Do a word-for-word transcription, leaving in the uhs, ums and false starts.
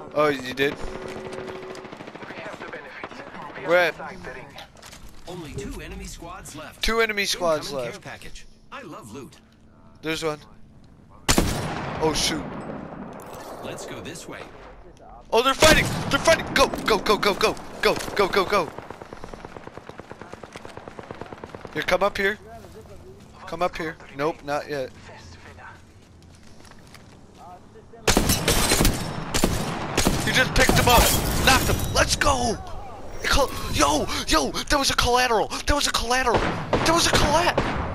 Oh, you did? We're at Only two enemy squads left. two enemy squads Incoming left. care package. I love loot. There's one. Oh shoot. Let's go this way. Oh, they're fighting! They're fighting! Go! Go! Go! Go! Go! Go! Go! Go! Go! Here, come up here. Come up here. Nope, not yet. You just picked him up. Knocked him. Let's go! Yo! Yo! That was a collateral! That was a collateral! That was a collat!